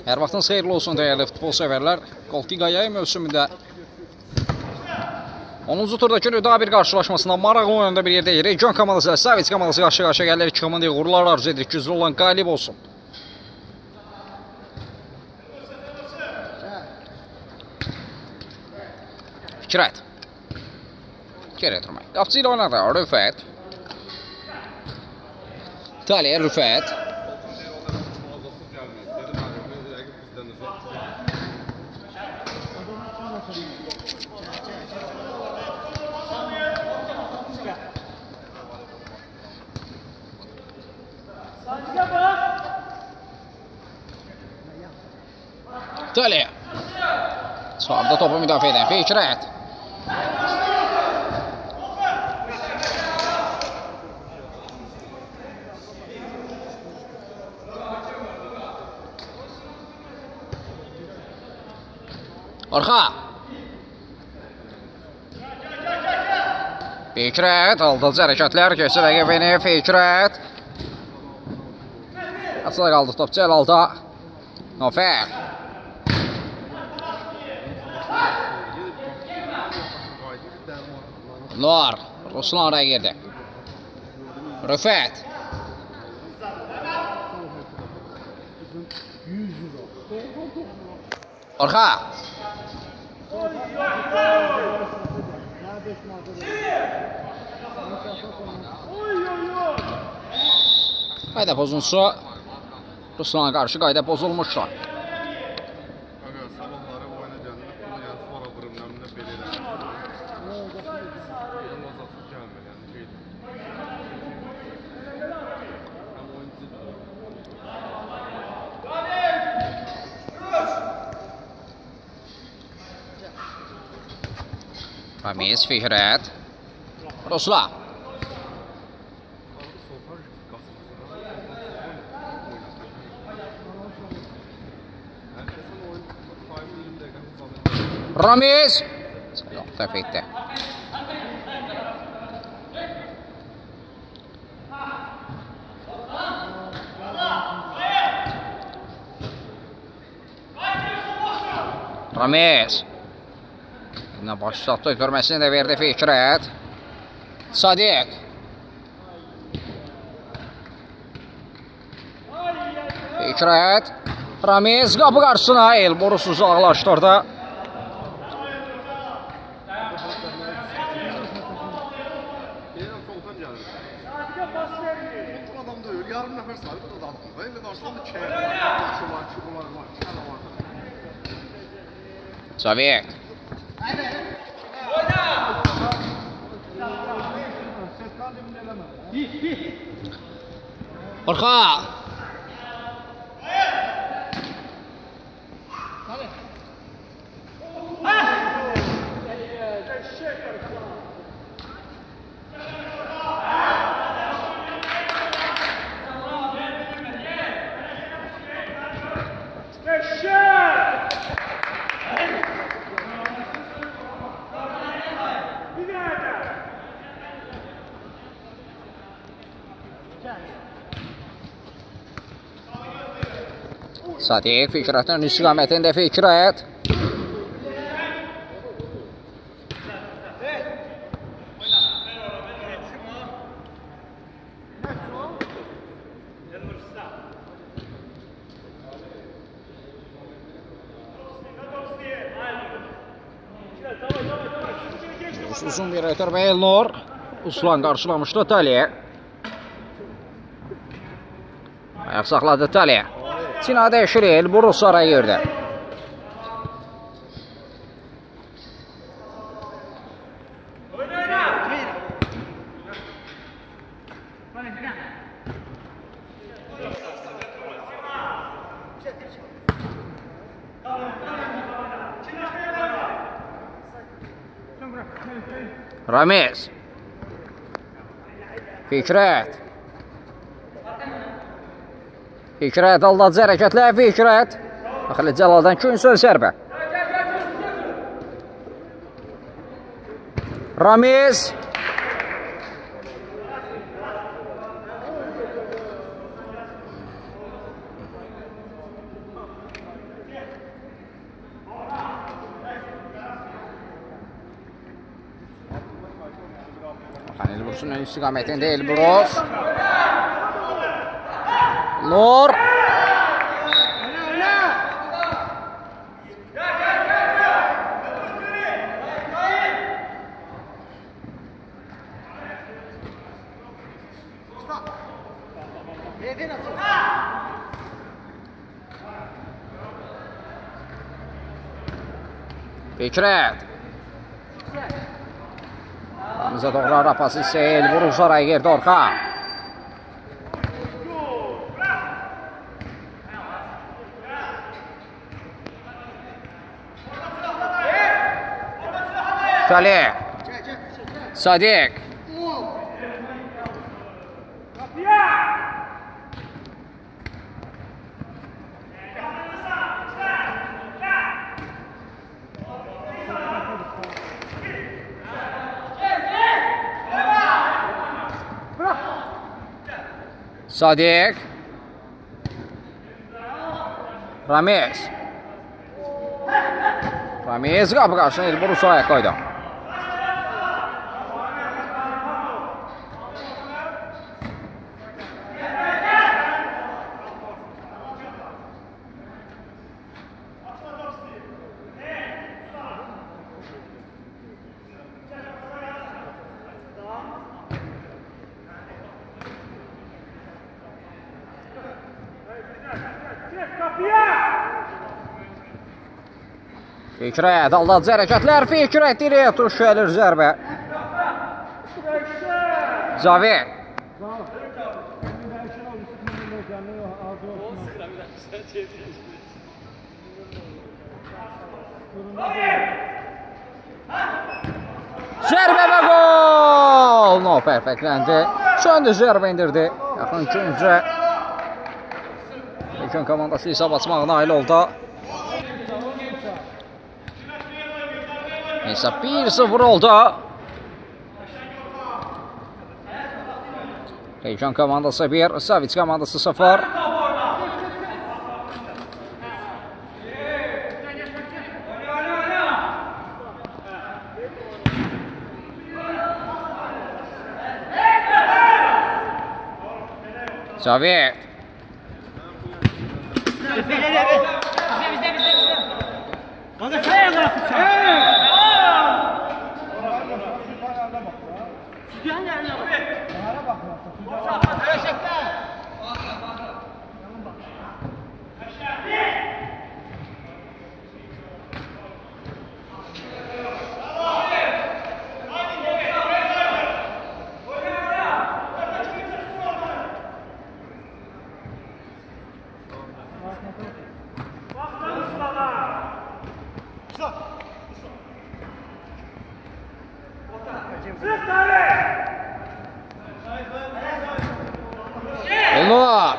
Hər vaxtınız xeyirli olsun dəyərli futbol sevərlər. Qaltiqa yay mövsümündə 10-cu turdakı nüda bir qarşılaşmasında maraqlı oyunda bir yerdə region komandası ilə Savits komandası qarşı-qarşıya gəlir. İki komandaya uğurlar arzu edirik. Güclü olan qalib olsun. Fikrət. Geri durmaq. Qapçı ilə oynadı. Rüfət. Taliyə Rüfət. Taliyə. Sağda topu müdafiə edən Fikrət. Arxa. Fikrət. Aldıcı hərəkətlər keçir rəqibini. Fikrət. Açıda qaldı top Cəlalda. Nofər. Nur. Ruslan araya girdi. Rüfət. Arxa. Qayda pozuntusu Ruslana qarşı qayda pozulmuşlar. Ramiz, Fikrət. Ruslan. Ramiz. Təf etdi. Ramiz. Başlatdı, görməsini də verdi Fikrət. Sadiq. Fikrət. Ramiz qapı qarşısına el borusu uzaqlaşdırdı. Sadiq. Arxa. Sadiq Fikrətdən istiqamətində Fikrət. Uzun bir ötürmə Elnur. Uslan qarşılamışdı Taliyə. Ayaq saxladı Taliyə. Sinada Şiril bu Rus araya girdi. Ramiz. Fikrət. Fikrət aldadıcı hərəkətlər Fikrət. Baxılı Cəlaldan Künsön sərbə. Ramiz. Elbrus'un ön istiqamətində Elbrus. Nur. Fikrət. Hamza doğru ara pası isə Elbrus oraya girdi Orxan. Talih. Sadiq. Sadiq. Ramiz. Ramiz qapı qarşısına Elbrus ayak qoydu. Fikrət, aldadıcı hərəkətlər, Fikrət dirək tuş gəlir zərbə. Cavid. Zərbə və gol! No, perfektləndi. Söndü, zərbə indirdi. Yaxın güncə. Ekön komandası hesab açmağa nail oldu. Hesab 1-0 oldu. Heyecan komandası 1, Savic komandası 0. Savic. Elnur.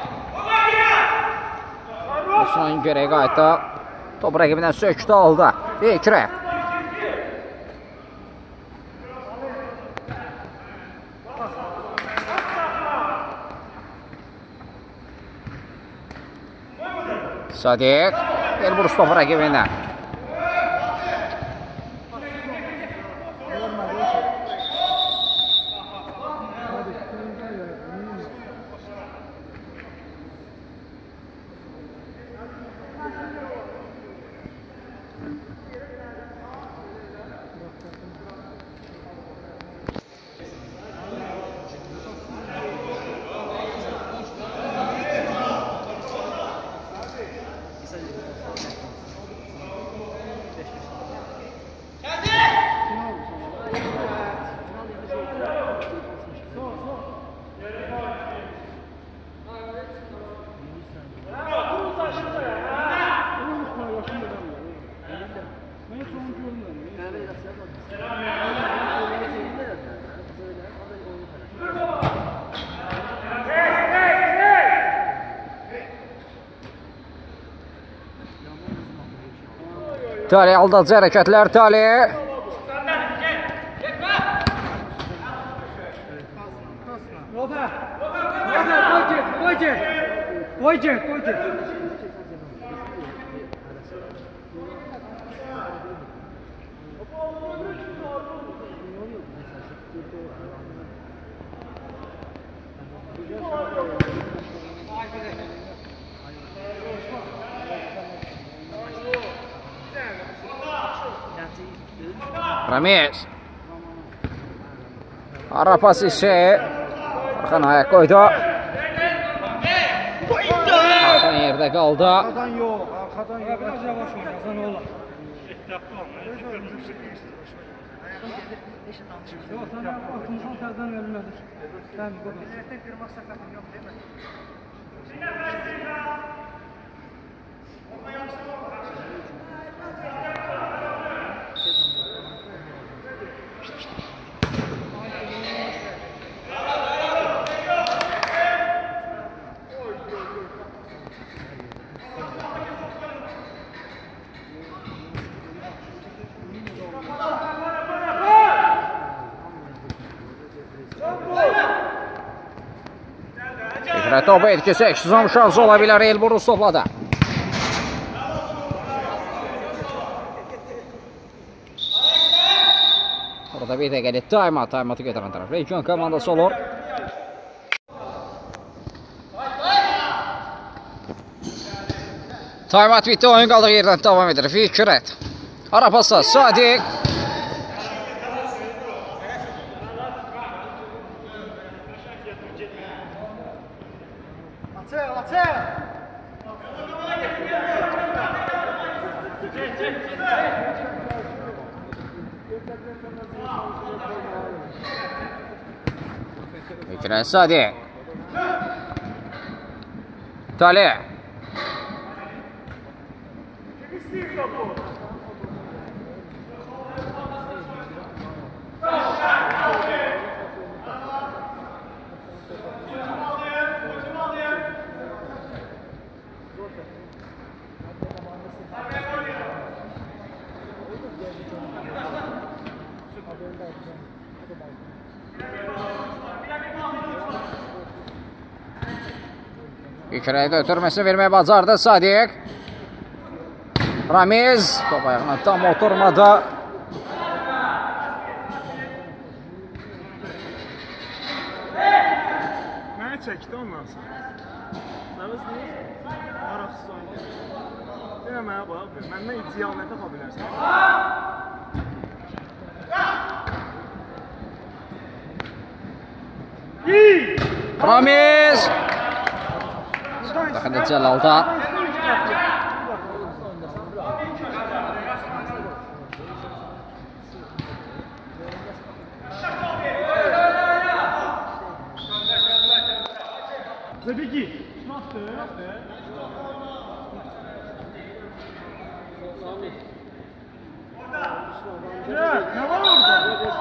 Osman geriye qayıtdı. Top rəqibindən sökdü aldı. Fikrət. Sadiq. Elbrus topu rəqibindən. Talih aldadıcı hərəkətlər, Talih. Ramiz. Ara pas işi. Arxan ayak qoydu. Arxan yerdə qaldı. Arxadan yox, arxadan yox. Biraz yavaş oynasın olar. Yox, sən atmışsan təzdən ölmədik. Sən qoyma. Qırmaq sakatın yox, deyil mi? Topu etkisi eksiz şansı ola bilər Elburuz topladı. Orada bir dəqiqəli timeout'u götürən tərəf Region komandası olur. Timeout bitti, oyun qaldığı yerdən davam edir. Fikrət. Ara pası Sadiq. Fikrət Sadiq. Talih. Fikrətə ötürməsini verməyə bacardı Sadiq. Ramiz top ayağına tam oturmadı. Mənə çəkdi ondan sonra. Nəvəz deyil? Araqsız oynayır. Yenə mənə bax, məndən ideal nə tapa bilərsən? Ramiz. Daxildə Cəlalda. Zabegi. Ne var orada?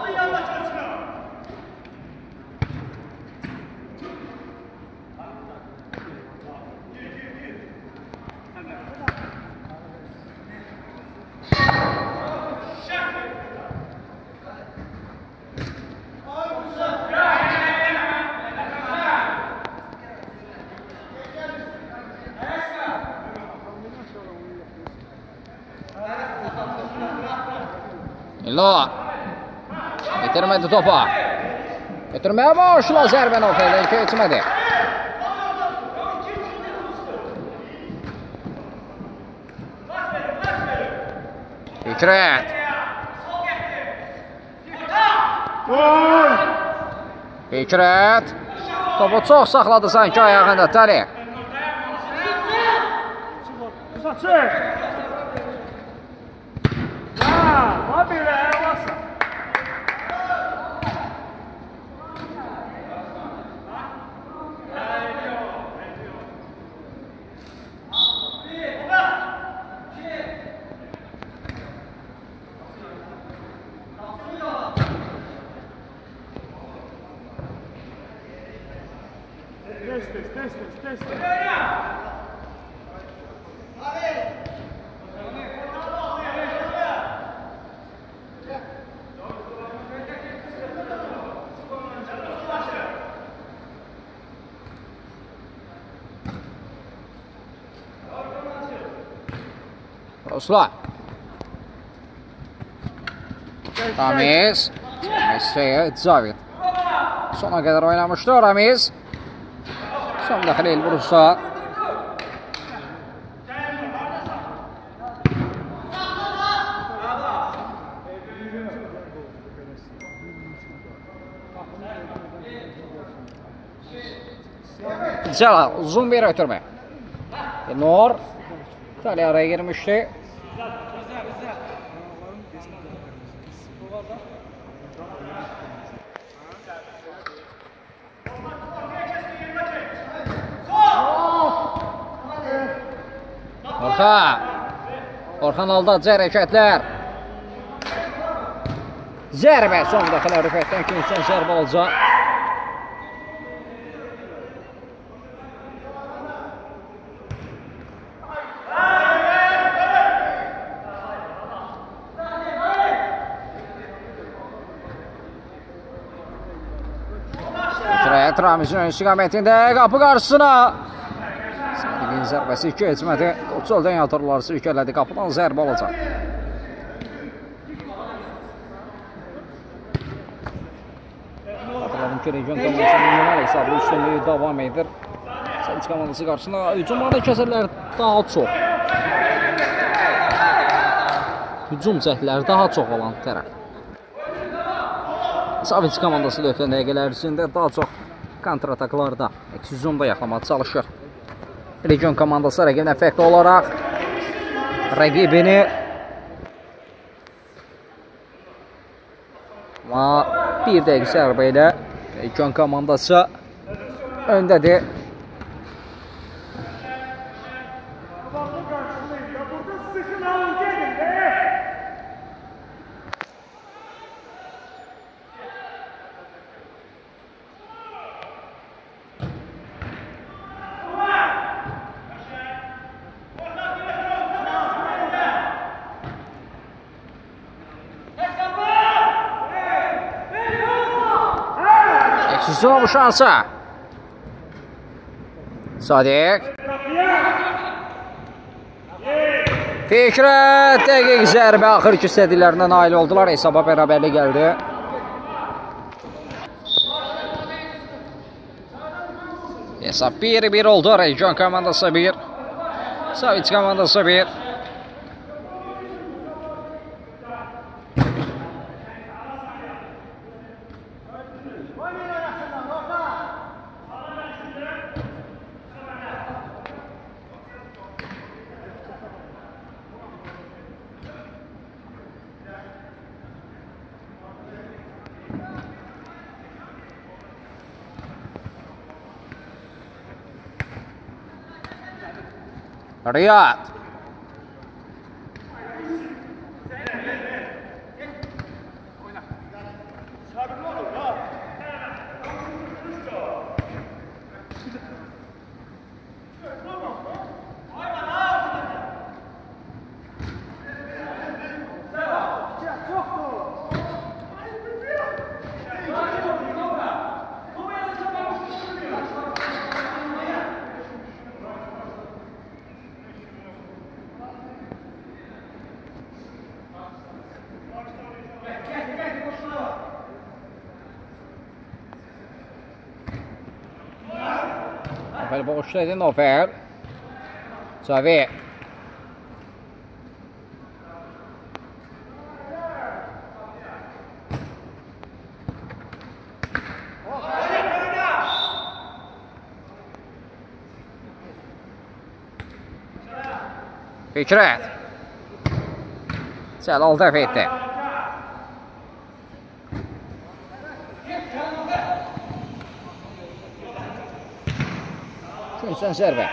İllo. Getirmedi topa. Götürmeye başla zərben ortaya keçmədi. Fikrət. Fikrət. Topu çox saxladı sanki ayağında Talih. Çək. Ha, belə olmasa. Test. Ruslan. Ramiz. Mesleğe Cavid. Sona kadar oynamıştı Ramiz. Son dakika Elburuz'a. Cəlal uzun bir ötürmə. Nur İtalya araya girmişdi. Orxan aldı hərəkətlər. Zərbə son dəxil hərəkətdən kimsən zərbə alacaq. Ramizin istiqamətində qapı qarşısına. Sadiqin zərbəsi keçmədi. Qolçoldan yatırlar sürkələdi. Qapıdan zərbə olacaq. Xatırladım ki, region komandanın numara hesabı üstünlüyü davam edir. Savic komandası qarşısında hücumlarda kəsərlər daha çox. Hücum cəhdləri daha çox olan tərəf. Savic komandası da ötən dəqiqələr içində daha çox kontrataklarda, hücumda yaxlamağa çalışır. Region komandası rəqibinə fərqli olaraq rəqibini bir dəqiqə zərbə ilə region komandası öndədir. Zor bu şansı. Sadiq. Fikrət dəqiq zərbə axır istədiklərinə nail oldular. Hesaba bərabərlik gəldi. Hesab 1-1 oldu. Region komandası 1. Savic komandası 1. Riyad. Boşladı Nofer. Savi. Fikrət. Cəlal dəf etdi. Sen zərbə.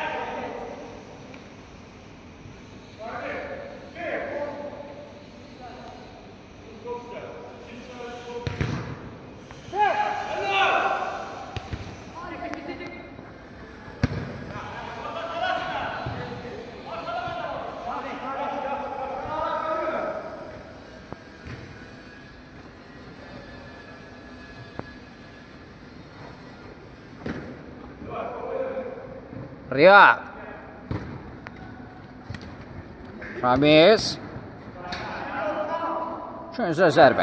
Riyad. Ramiz. Üçüncü zərbə.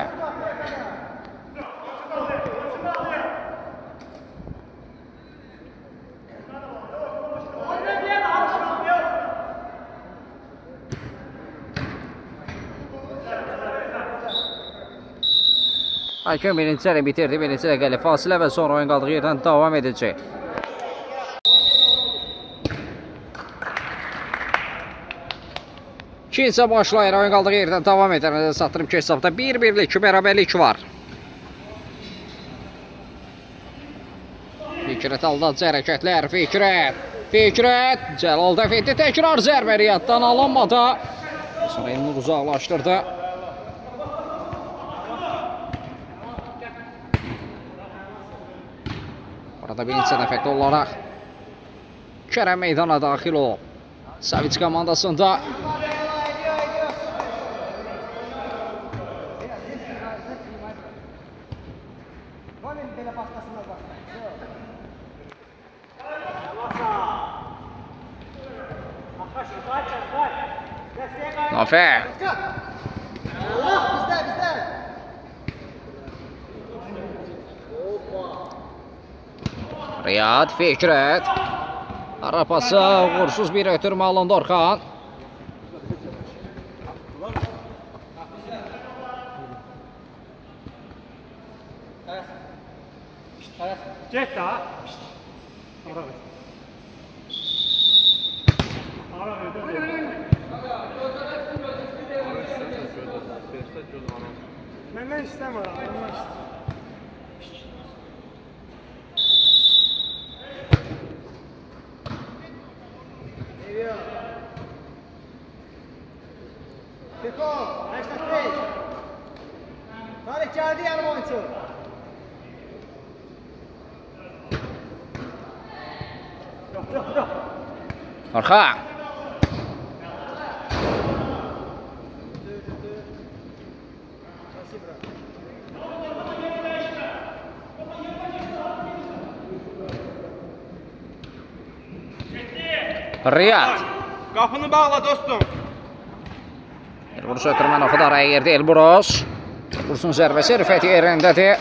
Hakem birinci bitirdi. Birinci rəqəli fasilə və sonra oyun qaldığı yerdən davam edəcək. İkinci başlayır. Oyun qaldığı yerdən davam edir. Satırım ki, hesabda 1-1'lik bərabərlik var. Fikrət aldadıcı hərəkətlər. Fikrət. Cəlal dəf etdi. Təkrar zərbə Riyaddan alınmadı. Sonra Elnur uzaqlaşdırdı. Burada bir neçə dəfəkdə olaraq Kərəm meydana daxil olub. Savic komandasında. Nafer. Riyad, Fikrət. Arapası uğursuz bir ötürmə alındı Orxan. Get daha. Məndən istəmir, ondan istəyir. Fiko, 85. Tarih geldi yanım oyuncu. Yok. Orxan. Riyad. Qapını bağla dostum. Elburus ötürmən oxudu araya yerdə Elburus. Elburusun zərbəsi Rifət yerindədir.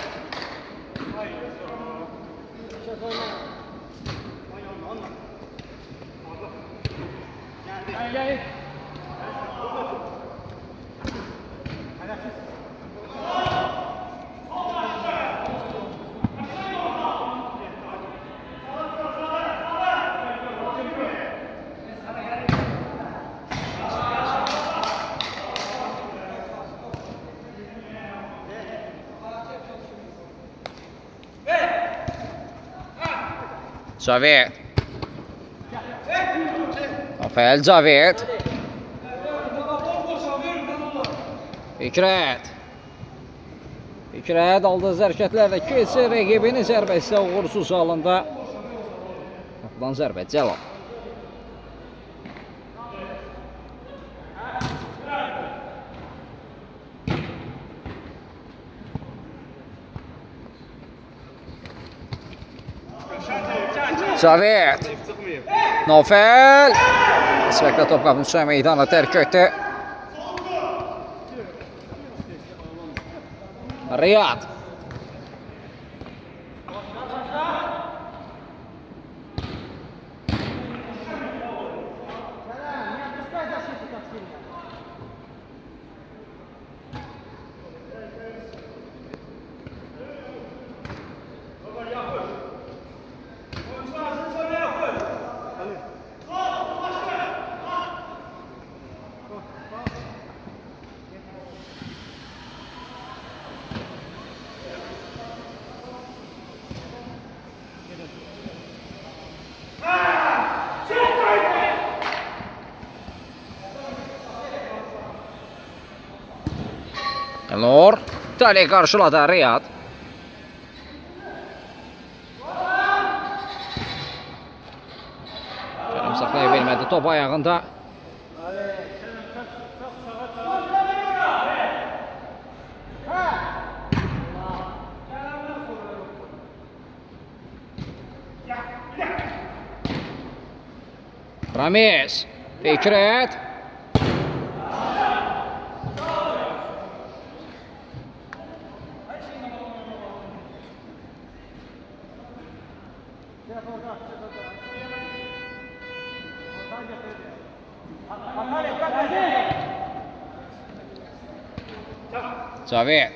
Cavid. Rafael Cavid. Fikrət aldığı hərəkətlərlə keçir. Rəqibinin zərbəsi uğursuz halında. Qapıdan zərbə Cəlal. Cavid. Nofel. Svəklə top qapının üstə meydana tərk etdi. Riyad. Elnur. Tali qarşıladı Riyad. Kərəm saxlaya bilmədi top ayağında. Ramiz. Fikrət. Cavid.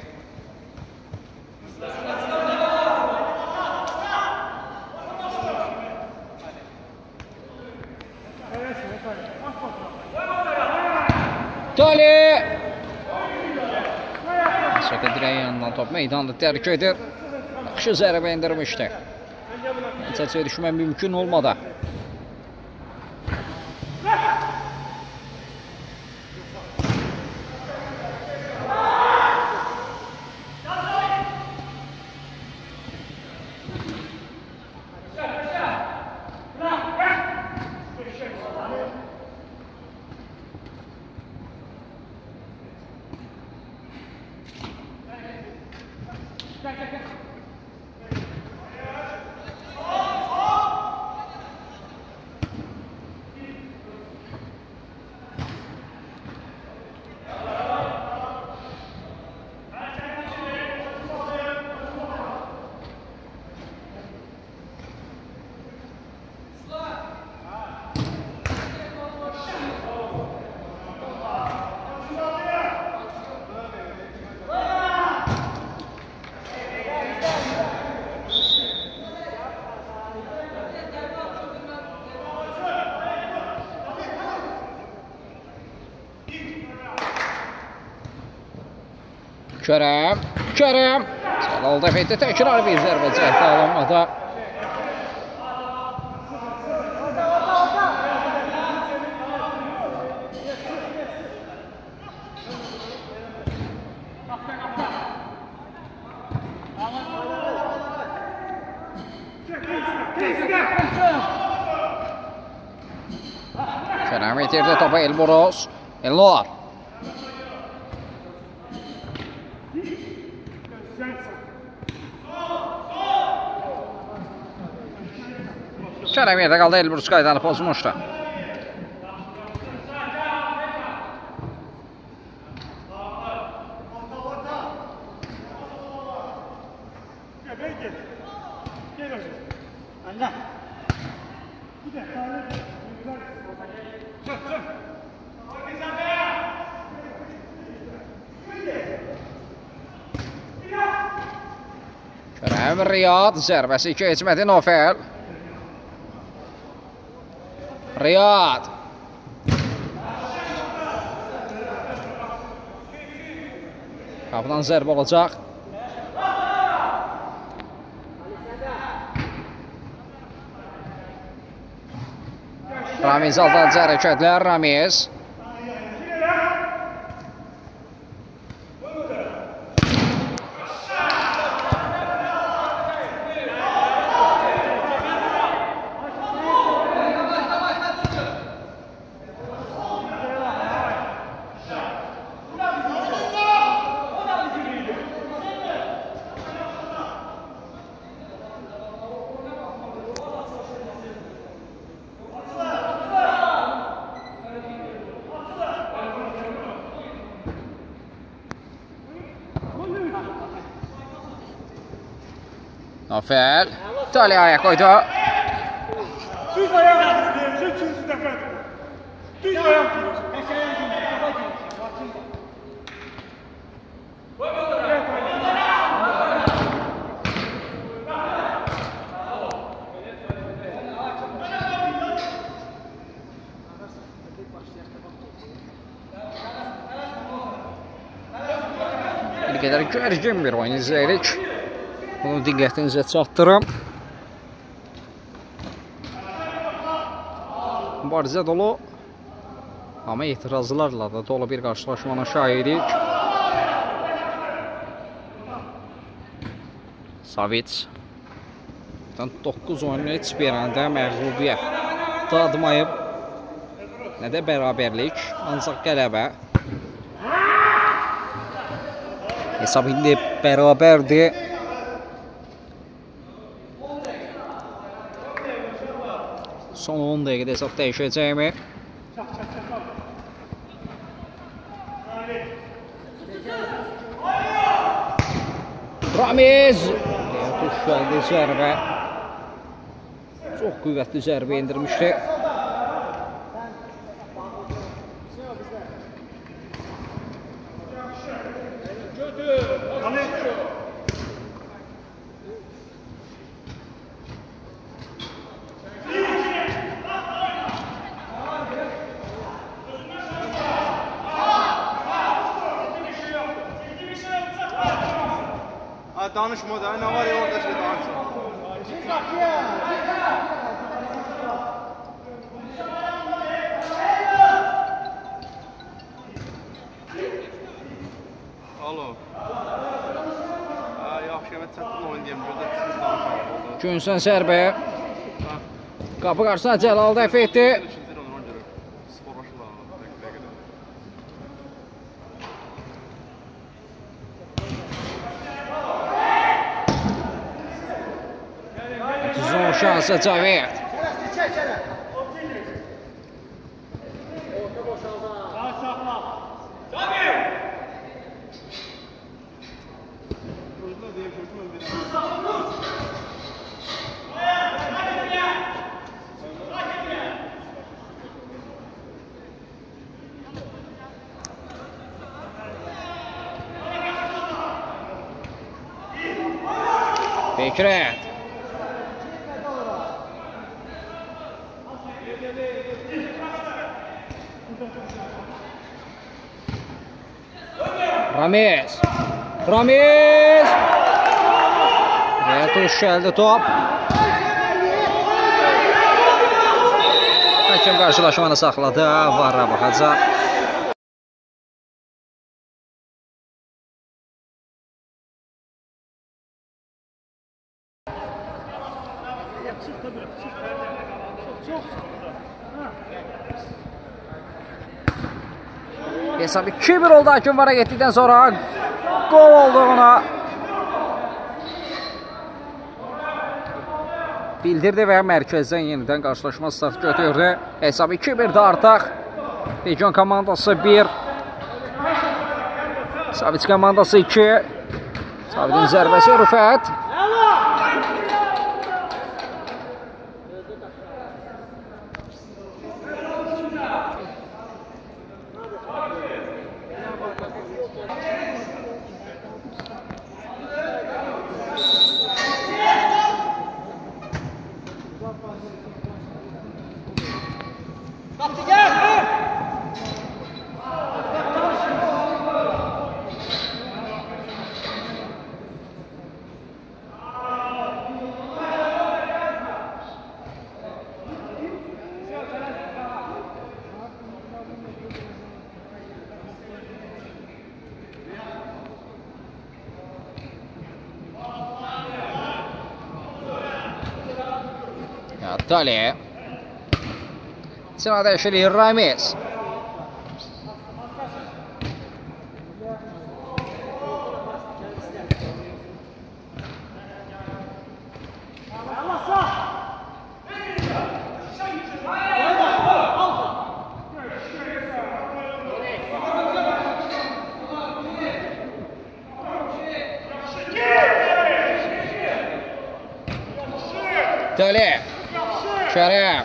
Tali! Sökə direğin yanından top meydanda tərk edir. Yaxşı zərbə indirmişdi. Nəticəyə düşmək mümkün olmadı. Kerem. Sağ dəfə təkrar bir zərbə cəhdə alınmada. Kerem itirdi topu Elboros. Elnoar. Kerem yerdə qaldı, Elbrus qaydanı pozmuşdu. Kerem Riyad zərbəsi keçmədi Nofel. Riyad. Qapıdan zərbə olacaq. Ramiz aldıcı hərəkətlər. Ramiz. Nofel. Tali ayak koydu. Düz ayak gidiyoruz. Üçüncü defa. Düz ayak gidiyoruz. Bir qədər gərgin bir oyun izləyirik. Bunu diqqətinizə çatdırım. Mübarizə dolu, amma etirazlarla da dolu bir qarşılaşmanın şahidik. Savic 9 oyunun heç birində məğlubiyyət dadmayıb, nə də bərabərlik, ancaq qələbə. Hesab indi bərabərdir. Son 10 dəqiqədə hesab dəyişəcəkmi? Ramiz! Tuş gəldi zərbə. Çox qüvvətli zərbə indirmişdi. danışma da, ne var ya orada şey danışma. Alo. Yaxşı, evet, çatın oynayayım. Günsən zərbə. Qapı qarşısına Cəlal dəf etdi. Zor şansı Cavit. Fikret. Ramiz. Və tuş gəldi top. Hakem qarşılaşmanı saxladı. Varra baxacaq. Hesab 2-1 oldu hakim vara getdikdən sonra gol olduğunu bildirdi və mərkəzdən yenidən qarşılaşma start götürdü. Hesab 2-1-də artıq Legion komandası 1, Sabit komandası 2. Sabitin zərbəsi Rüfət. Dalее. Цена дальше Рамис. Далее. Şərəf.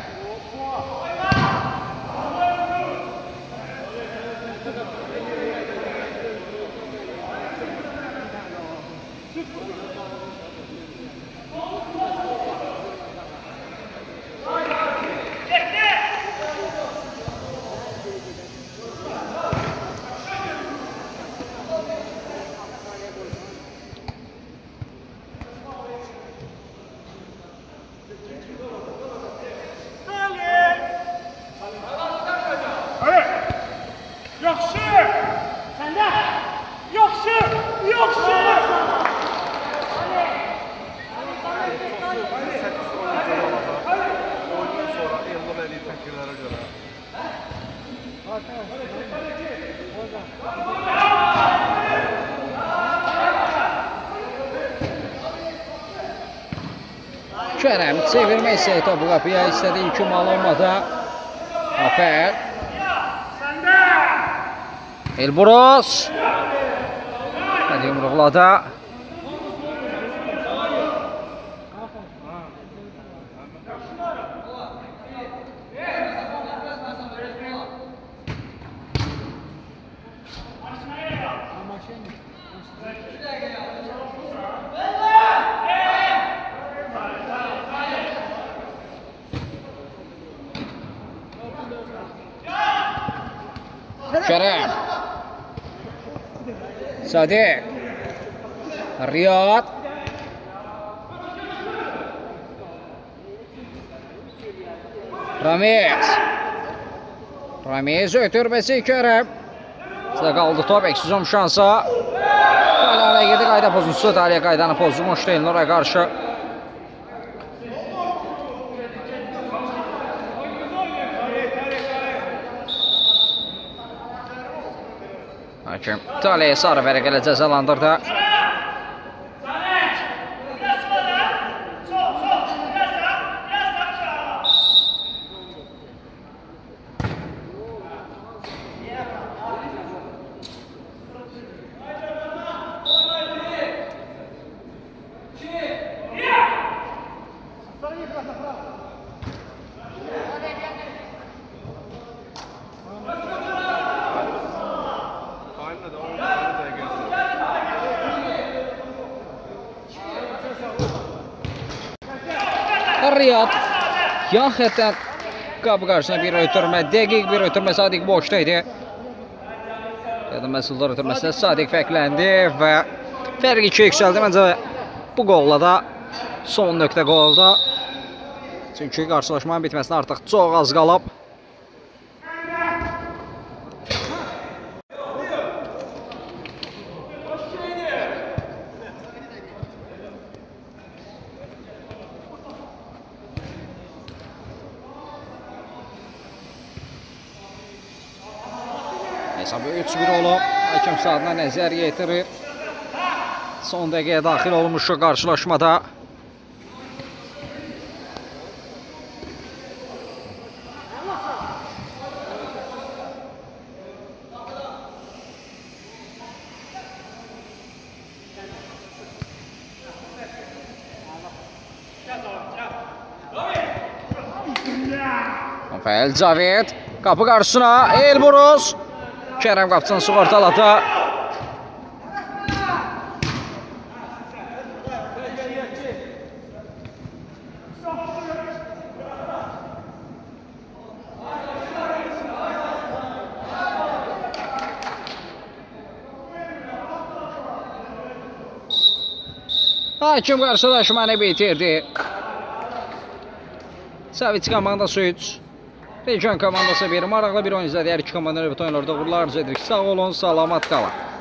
Kerem çevirmək istədi topu qapıya, istədi ilk alınmadı. Afer. Elburos. Hadi yumruqladı. Kerem. Sadiq. Riyad. Ramiz ötürməsi Kərəm. Sizə qaldı top, eksizom şansa. Qaydanaya girdi, qayda pozuncusu. Daliyə qaydanı pozulmuş deyil oraya qarşı. Hakim Daliyə sarı vərəqələ cəzalandırdı. Riyad yan xətdən qapı qarşısına bir ötürmə, dəqiq bir ötürmə, Sadiq boşda idi. Yadan məhsullar ötürməsində Sadiq fərqləndi və fərq 2 yüksəldi. Məncə bu qolla da son nöqtə qolda. Çünki qarşılaşmanın bitməsinə artıq çox az qalıb. Hesabı 3-1 olub. Hakim saatına nəzər yetirir. Son dəqiqəyə daxil olmuş şu qarşılaşmada. Rafael Cavid qapı qarşısına Elburuz. Kərəm qapısını sığortaladı. Hakim qarşılaşmanı bitirdi. Savic komandası 3. Region komandası 1. Maraqlı bir oyun izlədi. Hər iki komandanın bütün oyunlarda uğurlar arzu edirik. Sağ olun, salamat qalın.